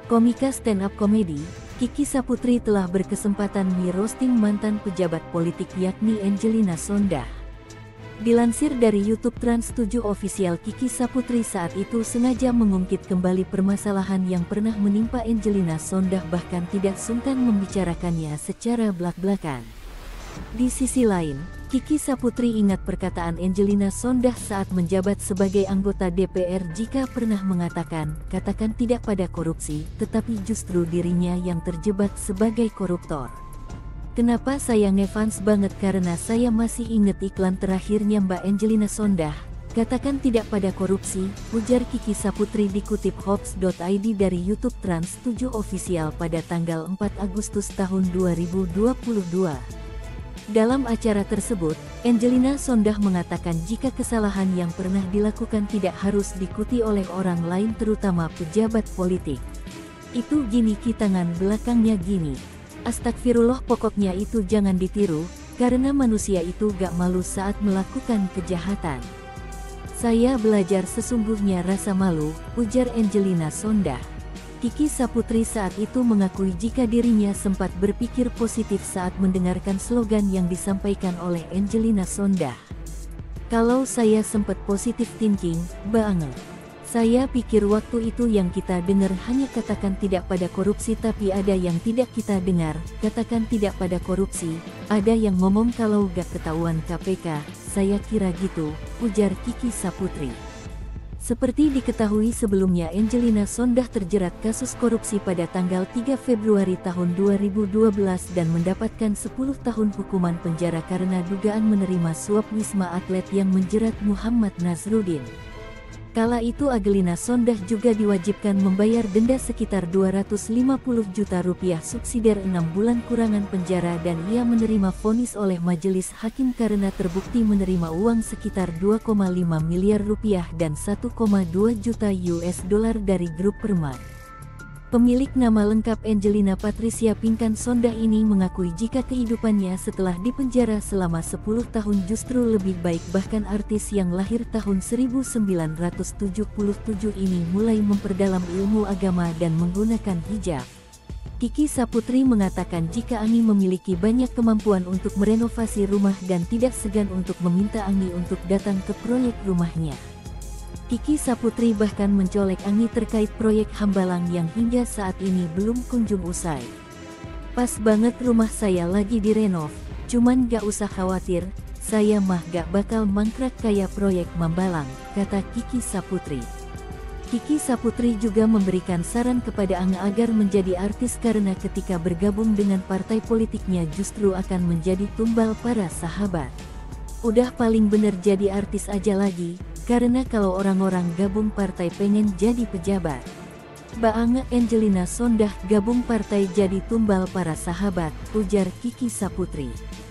Komika stand-up komedi, Kiki Saputri telah berkesempatan mi-roasting mantan pejabat politik yakni Angelina Sondakh. Dilansir dari YouTube Trans 7 Official, Kiki Saputri saat itu sengaja mengungkit kembali permasalahan yang pernah menimpa Angelina Sondakh, bahkan tidak sungkan membicarakannya secara blak-blakan. Di sisi lain, Kiki Saputri ingat perkataan Angelina Sondakh saat menjabat sebagai anggota DPR jika pernah mengatakan, "Katakan tidak pada korupsi, tetapi justru dirinya yang terjebak sebagai koruptor." Kenapa saya ngefans banget? Karena saya masih inget iklan terakhirnya Mbak Angelina Sondakh, "Katakan tidak pada korupsi," ujar Kiki Saputri dikutip Hops.id dari YouTube Trans 7 Official pada tanggal 4 Agustus tahun 2022. Dalam acara tersebut, Angelina Sondakh mengatakan jika kesalahan yang pernah dilakukan tidak harus diikuti oleh orang lain, terutama pejabat politik. "Itu gini Ki, tangan belakangnya gini. Astagfirullah, pokoknya itu jangan ditiru, karena manusia itu gak malu saat melakukan kejahatan. Saya belajar sesungguhnya rasa malu," ujar Angelina Sondakh. Kiki Saputri saat itu mengakui jika dirinya sempat berpikir positif saat mendengarkan slogan yang disampaikan oleh Angelina Sondakh. "Kalau saya sempat positif thinking, banget. Saya pikir waktu itu yang kita dengar hanya katakan tidak pada korupsi, tapi ada yang tidak kita dengar, katakan tidak pada korupsi, ada yang ngomong kalau gak ketahuan KPK, saya kira gitu," ujar Kiki Saputri. Seperti diketahui sebelumnya, Angelina Sondakh terjerat kasus korupsi pada tanggal 3 Februari tahun 2012 dan mendapatkan 10 tahun hukuman penjara karena dugaan menerima suap Wisma Atlet yang menjerat Muhammad Nazrudin. Kala itu Angelina Sondakh juga diwajibkan membayar denda sekitar 250 juta rupiah subsidiar 6 bulan kurangan penjara, dan ia menerima vonis oleh majelis hakim karena terbukti menerima uang sekitar 2,5 miliar rupiah dan 1,2 juta US dollar dari grup Permai. Pemilik nama lengkap Angelina Patricia Pinkan Sondakh ini mengakui jika kehidupannya setelah dipenjara selama 10 tahun justru lebih baik, bahkan artis yang lahir tahun 1977 ini mulai memperdalam ilmu agama dan menggunakan hijab. Kiki Saputri mengatakan jika Ani memiliki banyak kemampuan untuk merenovasi rumah dan tidak segan untuk meminta Ani untuk datang ke proyek rumahnya. Kiki Saputri bahkan mencolek Ani terkait proyek Hambalang yang hingga saat ini belum kunjung usai. "Pas banget rumah saya lagi direnov, cuman gak usah khawatir, saya mah gak bakal mangkrak kayak proyek Hambalang," kata Kiki Saputri. Kiki Saputri juga memberikan saran kepada Anga agar menjadi artis karena ketika bergabung dengan partai politiknya justru akan menjadi tumbal para sahabat. "Udah paling bener jadi artis aja lagi, karena kalau orang-orang gabung partai pengen jadi pejabat. Baanga Angelina Sondakh gabung partai jadi tumbal para sahabat," ujar Kiki Saputri.